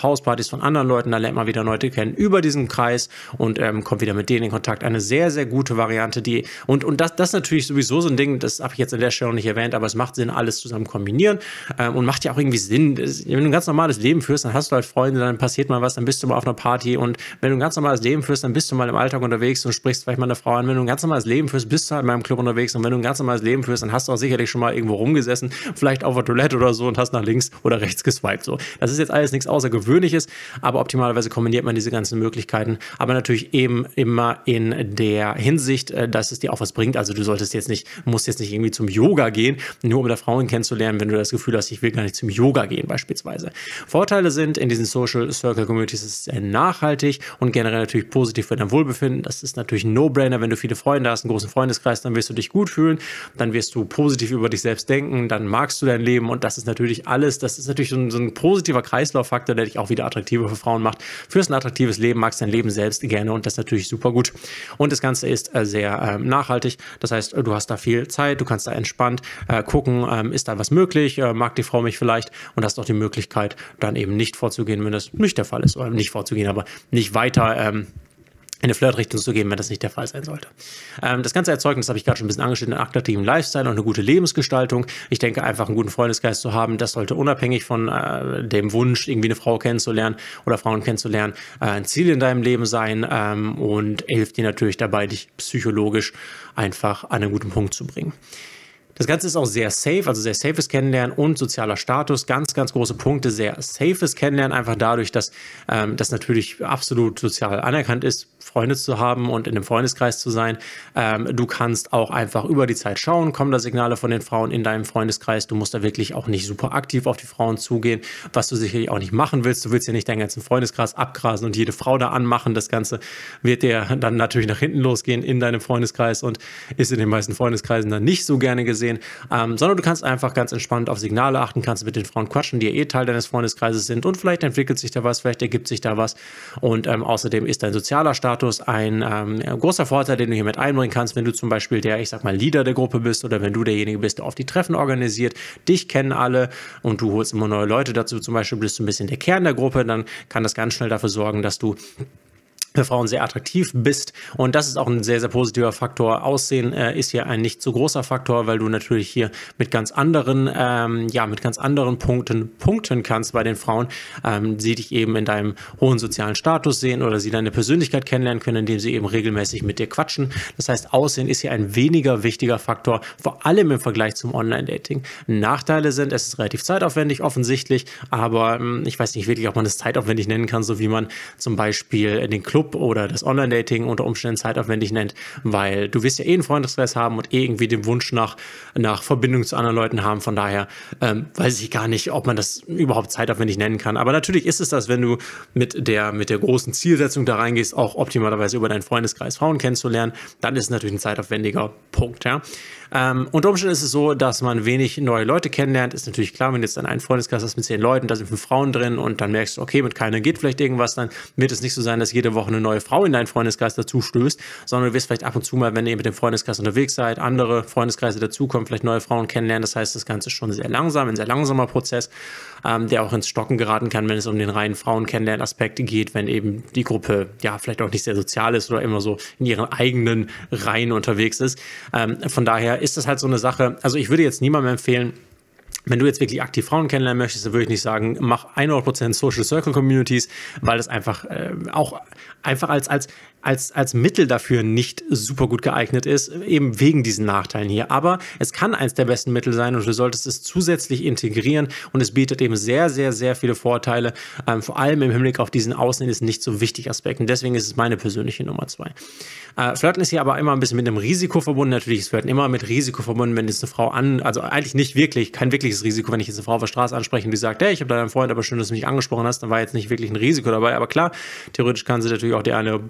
Hauspartys von anderen Leuten, da lernt man wieder Leute kennen über diesen Kreis und ähm, kommt wieder mit denen in Kontakt. Eine sehr, sehr gute Variante, die und, und das, das ist natürlich sowieso so ein Ding, das habe ich jetzt an der Stelle noch nicht erwähnt, aber es macht Sinn, alles zusammen kombinieren ähm, und macht ja auch irgendwie Sinn. Wenn du ein ganz normales Leben führst, dann hast du halt Freunde, dann passiert mal was, dann bist du mal auf einer Party und wenn du ein ganz normales Leben führst, dann bist du mal im Alltag unterwegs und sprichst vielleicht mal eine Frau an. Wenn du ein ganz normales Leben führst, bist du halt mal im Club unterwegs und wenn du ein ganz normales Leben führst, dann hast du auch sicherlich schon mal irgendwo rumgesessen, vielleicht auf der Toilette oder so und hast nach links oder rechts geswiped. So. Das ist jetzt alles nichts Außergewöhnliches, aber optimalerweise kombiniert man diese ganzen Möglichkeiten, aber natürlich eben immer in der Hinsicht, dass es dir auch was bringt. Also du solltest jetzt nicht, musst jetzt nicht irgendwie zum Yoga gehen, nur um da Frauen kennenzulernen, wenn du das Gefühl hast, ich will gar nicht zum Yoga gehen beispielsweise. Vorteile sind, in diesen Social Circle Communities ist es sehr nachhaltig und generell natürlich positiv für dein Wohlbefinden. Das ist natürlich ein No-Brainer, wenn du viele Freunde hast, einen großen Freundeskreis, dann wirst du dich gut fühlen, dann wirst du positiv über dich selbst denken, dann magst du dein Leben und das ist natürlich alles, das ist natürlich so ein, so ein positiver Kreislauffaktor, der dich auch wieder attraktiver für Frauen macht. Führst ein attraktives Leben, magst dein Leben selbst gerne und das ist natürlich super gut. Und das Ganze ist äh, sehr äh, nachhaltig, das heißt, du hast da viel Zeit, du kannst da entspannt äh, gucken, ähm, ist da was möglich, äh, mag die Frau mich vielleicht und hast auch die Möglichkeit, dann eben nicht vorzugehen, wenn das nicht der Fall ist, oder nicht vorzugehen, aber nicht weiter ähm, in eine Flirtrichtung zu gehen, wenn das nicht der Fall sein sollte. Ähm, das ganze Erzeugen, das habe ich gerade schon ein bisschen angeschnitten, einen attraktiven Lifestyle und eine gute Lebensgestaltung. Ich denke, einfach einen guten Freundeskreis zu haben, das sollte unabhängig von äh, dem Wunsch, irgendwie eine Frau kennenzulernen oder Frauen kennenzulernen, äh, ein Ziel in deinem Leben sein ähm, und hilft dir natürlich dabei, dich psychologisch einfach an einen guten Punkt zu bringen. Das Ganze ist auch sehr safe, also sehr safes Kennenlernen und sozialer Status, ganz, ganz große Punkte, sehr safes Kennenlernen, einfach dadurch, dass ähm, das natürlich absolut sozial anerkannt ist, Freunde zu haben und in einem Freundeskreis zu sein. Ähm, du kannst auch einfach über die Zeit schauen, kommen da Signale von den Frauen in deinem Freundeskreis, du musst da wirklich auch nicht super aktiv auf die Frauen zugehen, was du sicherlich auch nicht machen willst. Du willst ja nicht deinen ganzen Freundeskreis abgrasen und jede Frau da anmachen. Das Ganze wird dir dann natürlich nach hinten losgehen in deinem Freundeskreis und ist in den meisten Freundeskreisen dann nicht so gerne gesehen. Ähm, sondern du kannst einfach ganz entspannt auf Signale achten, kannst mit den Frauen quatschen, die ja eh Teil deines Freundeskreises sind und vielleicht entwickelt sich da was, vielleicht ergibt sich da was und ähm, außerdem ist dein sozialer Status ein ähm, großer Vorteil, den du hier mit einbringen kannst, wenn du zum Beispiel der, ich sag mal, Leader der Gruppe bist oder wenn du derjenige bist, der oft die Treffen organisiert, dich kennen alle und du holst immer neue Leute dazu, zum Beispiel bist du ein bisschen der Kern der Gruppe, dann kann das ganz schnell dafür sorgen, dass du für Frauen sehr attraktiv bist und das ist auch ein sehr, sehr positiver Faktor. Aussehen äh, ist hier ein nicht so großer Faktor, weil du natürlich hier mit ganz anderen, ähm, ja, mit ganz anderen Punkten punkten kannst bei den Frauen, ähm, sie dich eben in deinem hohen sozialen Status sehen oder sie deine Persönlichkeit kennenlernen können, indem sie eben regelmäßig mit dir quatschen. Das heißt, Aussehen ist hier ein weniger wichtiger Faktor, vor allem im Vergleich zum Online-Dating. Nachteile sind, es ist relativ zeitaufwendig offensichtlich, aber ähm, ich weiß nicht wirklich, ob man das zeitaufwendig nennen kann, so wie man zum Beispiel den Club oder das Online-Dating unter Umständen zeitaufwendig nennt, weil du wirst ja eh einen Freundeskreis haben und eh irgendwie den Wunsch nach, nach Verbindung zu anderen Leuten haben. Von daher ähm, weiß ich gar nicht, ob man das überhaupt zeitaufwendig nennen kann. Aber natürlich ist es das, wenn du mit der, mit der großen Zielsetzung da reingehst, auch optimalerweise über deinen Freundeskreis Frauen kennenzulernen, dann ist es natürlich ein zeitaufwendiger Punkt. Ja? Ähm, unter Umständen ist es so, dass man wenig neue Leute kennenlernt. Ist natürlich klar, wenn du jetzt dann einen Freundeskreis hast mit zehn Leuten, da sind fünf Frauen drin und dann merkst du, okay, mit keiner geht vielleicht irgendwas, dann wird es nicht so sein, dass jede Woche eine neue Frau in deinen Freundeskreis dazu stößt, sondern du wirst vielleicht ab und zu mal, wenn ihr mit dem Freundeskreis unterwegs seid, andere Freundeskreise dazukommen, vielleicht neue Frauen kennenlernen. Das heißt, das Ganze ist schon sehr langsam, ein sehr langsamer Prozess, ähm, der auch ins Stocken geraten kann, wenn es um den reinen Frauen-Kennenlernen-Aspekt geht, wenn eben die Gruppe ja vielleicht auch nicht sehr sozial ist oder immer so in ihren eigenen Reihen unterwegs ist. Ähm, von daher ist das halt so eine Sache, also ich würde jetzt niemandem empfehlen, wenn du jetzt wirklich aktiv Frauen kennenlernen möchtest, dann würde ich nicht sagen, mach hundert Prozent Social Circle Communities, weil das einfach äh, auch einfach als, als, als, als Mittel dafür nicht super gut geeignet ist, eben wegen diesen Nachteilen hier. Aber es kann eins der besten Mittel sein und du solltest es zusätzlich integrieren und es bietet eben sehr, sehr, sehr viele Vorteile, ähm, vor allem im Hinblick auf diesen Außen ist nicht so wichtig Aspekt und deswegen ist es meine persönliche Nummer zwei. Äh, Flirten ist hier aber immer ein bisschen mit einem Risiko verbunden. Natürlich ist Flirten immer mit Risiko verbunden, wenn jetzt eine Frau an, also eigentlich nicht wirklich, kein wirkliches Risiko, wenn ich jetzt eine Frau auf der Straße anspreche und die sagt, hey, ich habe da einen Freund, aber schön, dass du mich angesprochen hast, dann war jetzt nicht wirklich ein Risiko dabei. Aber klar, theoretisch kann sie natürlich auch die eine ballern oder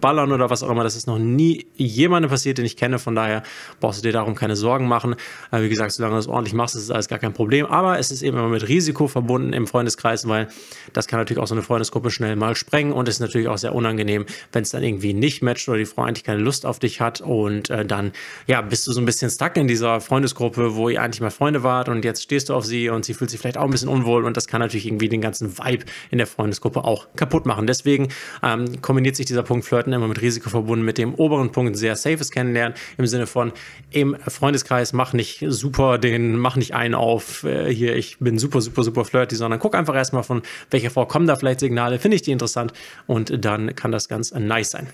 oder was auch immer. Das ist noch nie jemandem passiert, den ich kenne. Von daher brauchst du dir darum keine Sorgen machen. Äh, wie gesagt, solange du das ordentlich machst, ist es alles gar kein Problem. Aber es ist eben immer mit Risiko verbunden im Freundeskreis, weil das kann natürlich auch so eine Freundesgruppe schnell mal sprengen und ist natürlich auch sehr unangenehm, wenn es dann irgendwie nicht matcht oder die Frau eigentlich keine Lust auf dich hat und äh, dann ja, bist du so ein bisschen stuck in dieser Freundesgruppe, wo ihr eigentlich mal Freunde wart und jetzt stehst du auf sie und sie fühlt sich vielleicht auch ein bisschen unwohl und das kann natürlich irgendwie den ganzen Vibe in der Freundesgruppe auch kaputt machen. Deswegen ähm, kombiniert sich dieser Punkt Flirten immer mit Risiko verbunden mit dem oberen Punkt sehr safes Kennenlernen im Sinne von im Freundeskreis mach nicht super den, mach nicht einen auf, äh, hier ich bin super, super, super flirty, sondern guck einfach erstmal von welcher Frau kommen da vielleicht Signale, finde ich die interessant und dann kann das ganz nice sein.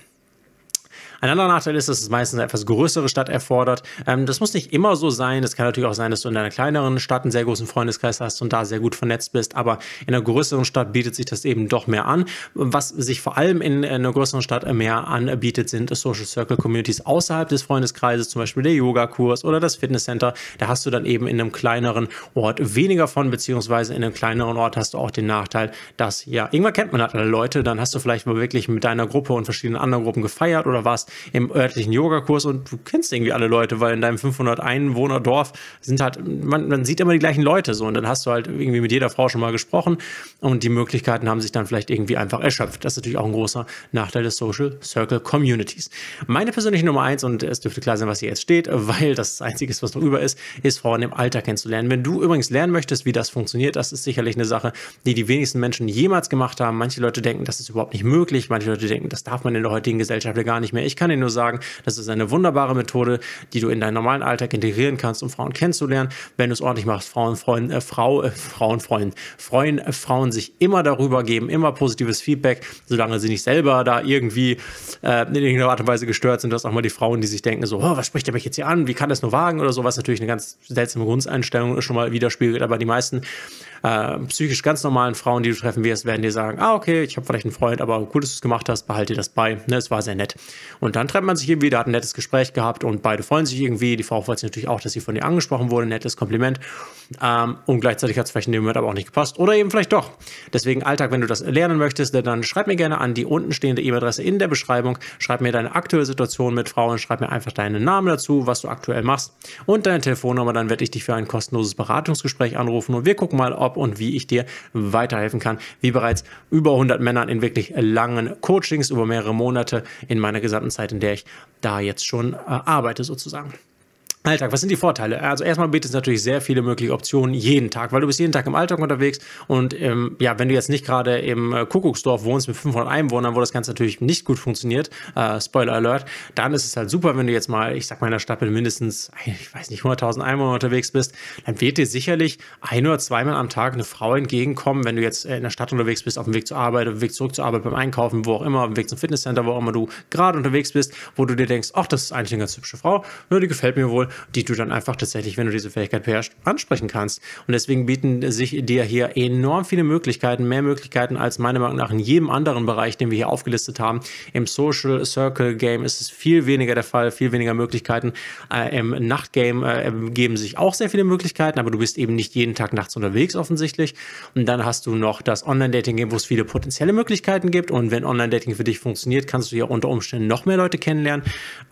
Ein anderer Nachteil ist, dass es meistens eine etwas größere Stadt erfordert. Ähm, das muss nicht immer so sein. Es kann natürlich auch sein, dass du in einer kleineren Stadt einen sehr großen Freundeskreis hast und da sehr gut vernetzt bist. Aber in einer größeren Stadt bietet sich das eben doch mehr an. Was sich vor allem in einer größeren Stadt mehr anbietet, sind Social Circle Communities außerhalb des Freundeskreises, zum Beispiel der Yoga-Kurs oder das Fitnesscenter. Da hast du dann eben in einem kleineren Ort weniger von, beziehungsweise in einem kleineren Ort hast du auch den Nachteil, dass, ja, irgendwann kennt man halt alle Leute. Dann hast du vielleicht mal wirklich mit deiner Gruppe und verschiedenen anderen Gruppen gefeiert oder warst im örtlichen Yogakurs und du kennst irgendwie alle Leute, weil in deinem fünfhundert Einwohner Dorf sind halt, man, man sieht immer die gleichen Leute so und dann hast du halt irgendwie mit jeder Frau schon mal gesprochen und die Möglichkeiten haben sich dann vielleicht irgendwie einfach erschöpft. Das ist natürlich auch ein großer Nachteil des Social Circle Communities. Meine persönliche Nummer eins, und es dürfte klar sein, was hier jetzt steht, weil das, das Einzige ist, was noch über ist, ist Frauen im Alter kennenzulernen. Wenn du übrigens lernen möchtest, wie das funktioniert, das ist sicherlich eine Sache, die die wenigsten Menschen jemals gemacht haben. Manche Leute denken, das ist überhaupt nicht möglich. Manche Leute denken, das darf man in der heutigen Gesellschaft ja gar nicht mehr. Ich kann dir nur sagen, das ist eine wunderbare Methode, die du in deinen normalen Alltag integrieren kannst, um Frauen kennenzulernen. Wenn du es ordentlich machst, Frauen freuen, äh, Frau, äh, Frauen freuen, freuen äh, Frauen sich immer darüber, geben immer positives Feedback, solange sie nicht selber da irgendwie äh, in irgendeiner Art und Weise gestört sind. Du hast auch mal die Frauen, die sich denken so, oh, was spricht der mich jetzt hier an? Wie kann das nur wagen? Oder so, was natürlich eine ganz seltsame Grundeinstellung schon mal widerspiegelt. Aber die meisten äh, psychisch ganz normalen Frauen, die du treffen wirst, werden dir sagen, ah, okay, ich habe vielleicht einen Freund, aber gut, dass du es gemacht hast, behalte dir das bei. Ne, es war sehr nett. Und dann trennt man sich irgendwie, da hat ein nettes Gespräch gehabt und beide freuen sich irgendwie. Die Frau freut sich natürlich auch, dass sie von dir angesprochen wurde, ein nettes Kompliment. Ähm, und gleichzeitig hat es vielleicht in dem Moment aber auch nicht gepasst oder eben vielleicht doch. Deswegen Alltag, wenn du das lernen möchtest, dann schreib mir gerne an die unten stehende E-Mail-Adresse in der Beschreibung. Schreib mir deine aktuelle Situation mit Frauen, schreib mir einfach deinen Namen dazu, was du aktuell machst und deine Telefonnummer. Dann werde ich dich für ein kostenloses Beratungsgespräch anrufen und wir gucken mal, ob und wie ich dir weiterhelfen kann. Wie bereits über hundert Männern in wirklich langen Coachings über mehrere Monate in meiner gesamten Zeit, in der ich da jetzt schon äh, arbeite sozusagen. Alltag, was sind die Vorteile? Also erstmal bietet es natürlich sehr viele mögliche Optionen jeden Tag, weil du bist jeden Tag im Alltag unterwegs und ähm, ja, wenn du jetzt nicht gerade im äh, Kuckucksdorf wohnst mit fünfhundert Einwohnern, wo das Ganze natürlich nicht gut funktioniert, äh, Spoiler Alert, dann ist es halt super, wenn du jetzt mal, ich sag mal in der Stadt mit mindestens, ich weiß nicht, hunderttausend Einwohnern unterwegs bist, dann wird dir sicherlich ein oder zweimal am Tag eine Frau entgegenkommen, wenn du jetzt in der Stadt unterwegs bist, auf dem Weg zur Arbeit, auf dem Weg zurück zur Arbeit, beim Einkaufen, wo auch immer, auf dem Weg zum Fitnesscenter, wo auch immer du gerade unterwegs bist, wo du dir denkst, ach, das ist eigentlich eine ganz hübsche Frau, ja, die gefällt mir wohl, die du dann einfach tatsächlich, wenn du diese Fähigkeit beherrschst, ansprechen kannst. Und deswegen bieten sich dir hier enorm viele Möglichkeiten, mehr Möglichkeiten als meiner Meinung nach in jedem anderen Bereich, den wir hier aufgelistet haben. Im Social Circle Game ist es viel weniger der Fall, viel weniger Möglichkeiten. Äh, Im Nachtgame äh, geben sich auch sehr viele Möglichkeiten, aber du bist eben nicht jeden Tag nachts unterwegs offensichtlich. Und dann hast du noch das Online-Dating-Game, wo es viele potenzielle Möglichkeiten gibt. Und wenn Online-Dating für dich funktioniert, kannst du ja unter Umständen noch mehr Leute kennenlernen.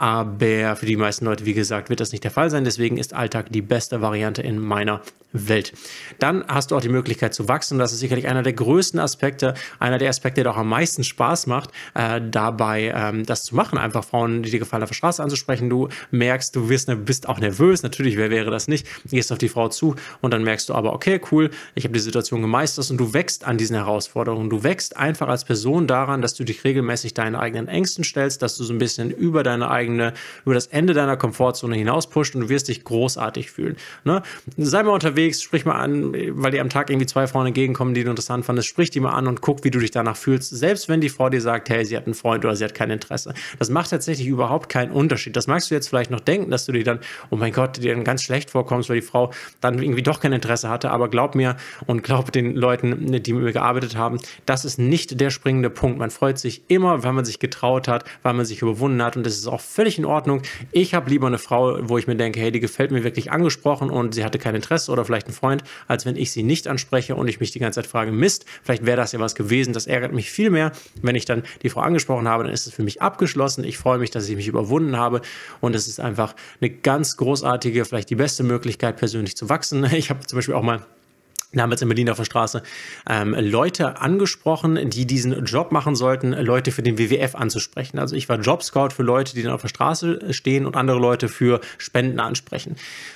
Aber für die meisten Leute, wie gesagt, wird das nicht der Fall sein. Deswegen ist Alltag die beste Variante in meiner Welt. Dann hast du auch die Möglichkeit zu wachsen. Das ist sicherlich einer der größten Aspekte, einer der Aspekte, der auch am meisten Spaß macht, äh, dabei ähm, das zu machen, einfach Frauen, die dir gefallen, auf der Straße anzusprechen. Du merkst, du wirst, bist auch nervös. Natürlich, wer wäre das nicht? Du gehst auf die Frau zu und dann merkst du aber, okay, cool, ich habe die Situation gemeistert und du wächst an diesen Herausforderungen. Du wächst einfach als Person daran, dass du dich regelmäßig deinen eigenen Ängsten stellst, dass du so ein bisschen über deine eigene, über das Ende deiner Komfortzone hinaus pusht und du wirst dich großartig fühlen. Ne? Sei mal unterwegs, sprich mal an, weil dir am Tag irgendwie zwei Frauen entgegenkommen, die du interessant fandest, sprich die mal an und guck, wie du dich danach fühlst. Selbst wenn die Frau dir sagt, hey, sie hat einen Freund oder sie hat kein Interesse. Das macht tatsächlich überhaupt keinen Unterschied. Das magst du jetzt vielleicht noch denken, dass du dir dann, oh mein Gott, dir dann ganz schlecht vorkommst, weil die Frau dann irgendwie doch kein Interesse hatte. Aber glaub mir und glaub den Leuten, die mit mir gearbeitet haben, das ist nicht der springende Punkt. Man freut sich immer, weil man sich getraut hat, weil man sich überwunden hat und das ist auch völlig in Ordnung. Ich habe lieber eine Frau, wo ich mir denke, hey, die gefällt mir wirklich angesprochen und sie hatte kein Interesse oder vielleicht ein Freund, als wenn ich sie nicht anspreche und ich mich die ganze Zeit frage, Mist, vielleicht wäre das ja was gewesen. Das ärgert mich viel mehr, wenn ich dann die Frau angesprochen habe, dann ist es für mich abgeschlossen. Ich freue mich, dass ich mich überwunden habe und es ist einfach eine ganz großartige, vielleicht die beste Möglichkeit, persönlich zu wachsen. Ich habe zum Beispiel auch mal damals in Berlin auf der Straße ähm, Leute angesprochen, die diesen Job machen sollten, Leute für den W W F anzusprechen. Also ich war Jobscout für Leute, die dann auf der Straße stehen und andere Leute für Spenden ansprechen.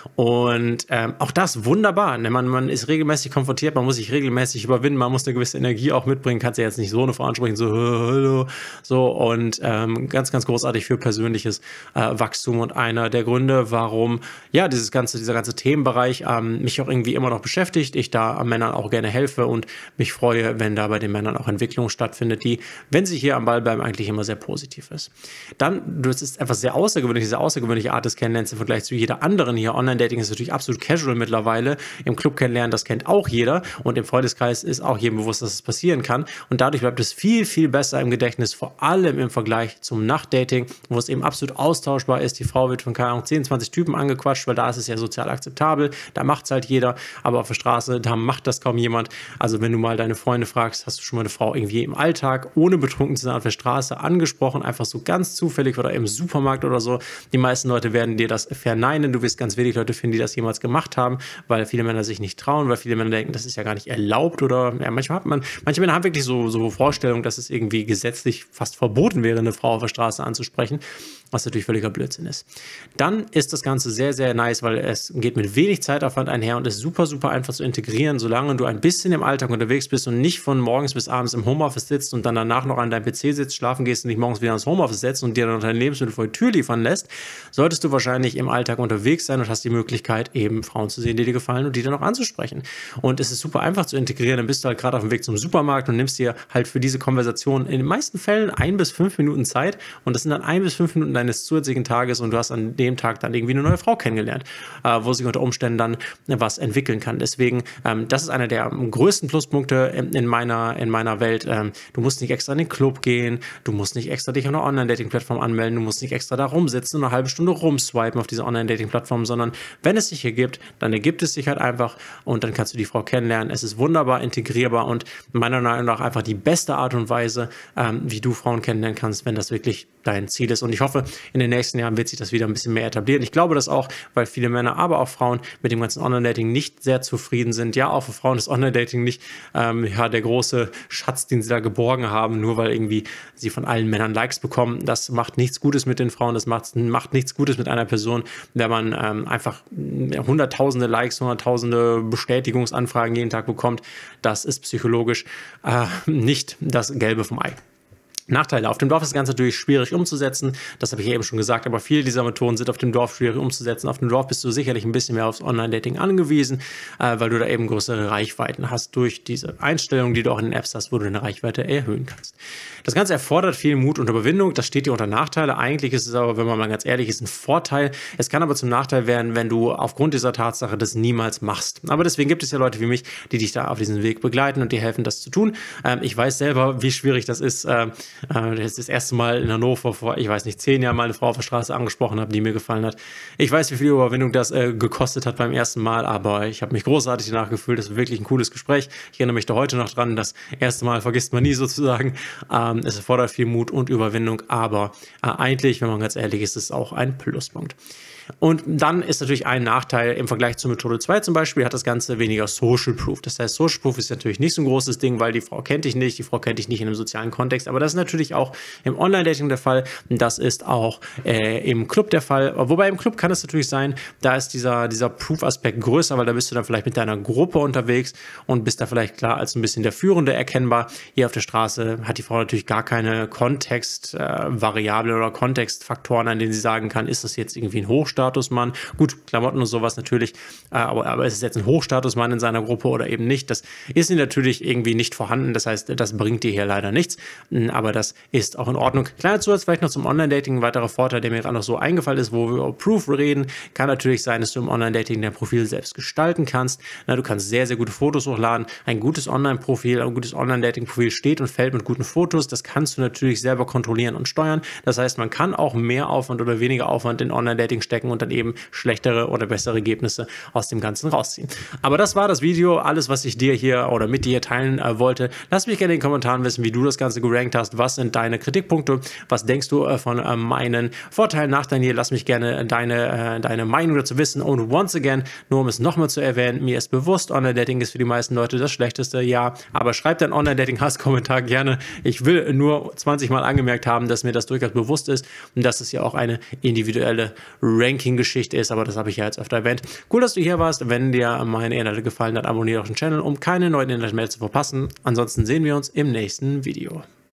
Und ähm, auch das wunderbar. Ne? Man, man ist regelmäßig konfrontiert, man muss sich regelmäßig überwinden, man muss eine gewisse Energie auch mitbringen. Kannst ja jetzt nicht so eine Frau ansprechen, so hallo, so und ähm, ganz, ganz großartig für persönliches äh, Wachstum und einer der Gründe, warum ja dieses ganze, dieser ganze Themenbereich ähm, mich auch irgendwie immer noch beschäftigt. Ich da an Männern auch gerne helfe und mich freue, wenn da bei den Männern auch Entwicklung stattfindet, die, wenn sie hier am Ball bleiben, eigentlich immer sehr positiv ist. Dann, das ist etwas sehr außergewöhnlich, diese außergewöhnliche Art des Kennenlernens im Vergleich zu jeder anderen hier. Online-Dating ist natürlich absolut casual mittlerweile. Im Club kennenlernen, das kennt auch jeder und im Freundeskreis ist auch jedem bewusst, dass es passieren kann und dadurch bleibt es viel, viel besser im Gedächtnis, vor allem im Vergleich zum Nachtdating, wo es eben absolut austauschbar ist. Die Frau wird von, keine Ahnung, zehn, zwanzig Typen angequatscht, weil da ist es ja sozial akzeptabel, da macht es halt jeder, aber auf der Straße, da macht das kaum jemand. Also wenn du mal deine Freunde fragst, hast du schon mal eine Frau irgendwie im Alltag, ohne betrunken zu sein, auf der Straße angesprochen, einfach so ganz zufällig oder im Supermarkt oder so. Die meisten Leute werden dir das verneinen. Du wirst ganz wenig Leute finden, die das jemals gemacht haben, weil viele Männer sich nicht trauen, weil viele Männer denken, das ist ja gar nicht erlaubt oder ja, manchmal hat man, manche Männer haben wirklich so, so Vorstellungen, dass es irgendwie gesetzlich fast verboten wäre, eine Frau auf der Straße anzusprechen, was natürlich völliger Blödsinn ist. Dann ist das Ganze sehr, sehr nice, weil es geht mit wenig Zeitaufwand einher und ist super, super einfach zu integrieren, solange du ein bisschen im Alltag unterwegs bist und nicht von morgens bis abends im Homeoffice sitzt und dann danach noch an deinem P C sitzt, schlafen gehst und dich morgens wieder ins Homeoffice setzt und dir dann dein Lebensmittel vor die Tür liefern lässt, solltest du wahrscheinlich im Alltag unterwegs sein und hast die Möglichkeit, eben Frauen zu sehen, die dir gefallen und die dann auch anzusprechen. Und es ist super einfach zu integrieren, dann bist du halt gerade auf dem Weg zum Supermarkt und nimmst dir halt für diese Konversation in den meisten Fällen ein bis fünf Minuten Zeit und das sind dann ein bis fünf Minuten deines zusätzlichen Tages und du hast an dem Tag dann irgendwie eine neue Frau kennengelernt, äh, wo sich unter Umständen dann was entwickeln kann. Deswegen, ähm, das ist einer der größten Pluspunkte in, in, meiner, in meiner Welt. Ähm, du musst nicht extra in den Club gehen, du musst nicht extra dich auf einer Online-Dating-Plattform anmelden, du musst nicht extra da rumsitzen und eine halbe Stunde rumswipen auf dieser Online-Dating-Plattform, sondern wenn es sich ergibt, dann ergibt es sich halt einfach und dann kannst du die Frau kennenlernen. Es ist wunderbar integrierbar und meiner Meinung nach einfach die beste Art und Weise, ähm, wie du Frauen kennenlernen kannst, wenn das wirklich dein Ziel ist. Und ich hoffe, in den nächsten Jahren wird sich das wieder ein bisschen mehr etablieren. Ich glaube das auch, weil viele Männer, aber auch Frauen mit dem ganzen Online-Dating nicht sehr zufrieden sind. Ja, auch für Frauen ist Online-Dating nicht ähm, ja, der große Schatz, den sie da geborgen haben, nur weil irgendwie sie von allen Männern Likes bekommen. Das macht nichts Gutes mit den Frauen, das macht, macht nichts Gutes mit einer Person, wenn man ähm, einfach hunderttausende Likes, hunderttausende Bestätigungsanfragen jeden Tag bekommt. Das ist psychologisch äh, nicht das Gelbe vom Ei. Nachteile. Auf dem Dorf ist das Ganze natürlich schwierig umzusetzen. Das habe ich eben schon gesagt, aber viele dieser Methoden sind auf dem Dorf schwierig umzusetzen. Auf dem Dorf bist du sicherlich ein bisschen mehr aufs Online-Dating angewiesen, äh, weil du da eben größere Reichweiten hast durch diese Einstellungen, die du auch in den Apps hast, wo du deine Reichweite erhöhen kannst. Das Ganze erfordert viel Mut und Überwindung. Das steht dir unter Nachteile. Eigentlich ist es aber, wenn man mal ganz ehrlich ist, ein Vorteil. Es kann aber zum Nachteil werden, wenn du aufgrund dieser Tatsache das niemals machst. Aber deswegen gibt es ja Leute wie mich, die dich da auf diesen Weg begleiten und dir helfen, das zu tun. Ähm, ich weiß selber, wie schwierig das ist. Ähm, äh, das, das erste Mal in Hannover vor, ich weiß nicht, zehn Jahren mal eine Frau auf der Straße angesprochen habe, die mir gefallen hat. Ich weiß, wie viel Überwindung das äh, gekostet hat beim ersten Mal, aber ich habe mich großartig danach gefühlt. Das war wirklich ein cooles Gespräch. Ich erinnere mich da heute noch dran. Das erste Mal vergisst man nie sozusagen. Ähm, es erfordert viel Mut und Überwindung, aber äh, eigentlich, wenn man ganz ehrlich ist, ist es auch ein Pluspunkt. Und dann ist natürlich ein Nachteil im Vergleich zur Methode zwei zum Beispiel, hat das Ganze weniger Social Proof. Das heißt, Social Proof ist natürlich nicht so ein großes Ding, weil die Frau kennt dich nicht, die Frau kennt dich nicht in einem sozialen Kontext, aber das ist natürlich auch im Online-Dating der Fall, das ist auch äh, im Club der Fall, wobei im Club kann es natürlich sein, da ist dieser, dieser Proof-Aspekt größer, weil da bist du dann vielleicht mit deiner Gruppe unterwegs und bist da vielleicht klar als ein bisschen der Führende erkennbar. Hier auf der Straße hat die Frau natürlich gar keine Kontextvariablen äh, oder Kontextfaktoren, an denen sie sagen kann, ist das jetzt irgendwie ein Hochstatusmann? Gut, Klamotten und sowas natürlich, äh, aber, aber ist es jetzt ein Hochstatusmann in seiner Gruppe oder eben nicht? Das ist natürlich irgendwie nicht vorhanden, das heißt, das bringt dir hier leider nichts, aber das ist auch in Ordnung. Kleiner Zusatz vielleicht noch zum Online-Dating. Ein weiterer Vorteil, der mir gerade noch so eingefallen ist, wo wir über Proof reden, kann natürlich sein, dass du im Online-Dating dein Profil selbst gestalten kannst. Na, du kannst sehr, sehr gute Fotos hochladen. Ein gutes Online-Profil, ein gutes Online-Dating-Profil steht und fällt mit guten Fotos. Das kannst du natürlich selber kontrollieren und steuern. Das heißt, man kann auch mehr Aufwand oder weniger Aufwand in Online-Dating stecken und dann eben schlechtere oder bessere Ergebnisse aus dem Ganzen rausziehen. Aber das war das Video, alles, was ich dir hier oder mit dir teilen äh, wollte. Lass mich gerne in den Kommentaren wissen, wie du das Ganze gerankt hast. Was sind deine Kritikpunkte? Was denkst du äh, von äh, meinen Vorteilen, Nachteilen hier? Lass mich gerne deine, äh, deine Meinung dazu wissen. Und once again, nur um es nochmal zu erwähnen, mir ist bewusst, Online-Dating ist für die meisten Leute das schlechteste, ja. Aber schreib deinen Online-Dating-Hass-Kommentar gerne. Ich will nur zwanzig Mal angemerkt haben, dass mir das durchaus bewusst ist und dass es ja auch eine individuelle Ranking-Geschichte ist. Aber das habe ich ja jetzt öfter erwähnt. Cool, dass du hier warst. Wenn dir meine Inhalte gefallen hat, abonniere auch den Channel, um keine neuen Inhalte mehr zu verpassen. Ansonsten sehen wir uns im nächsten Video.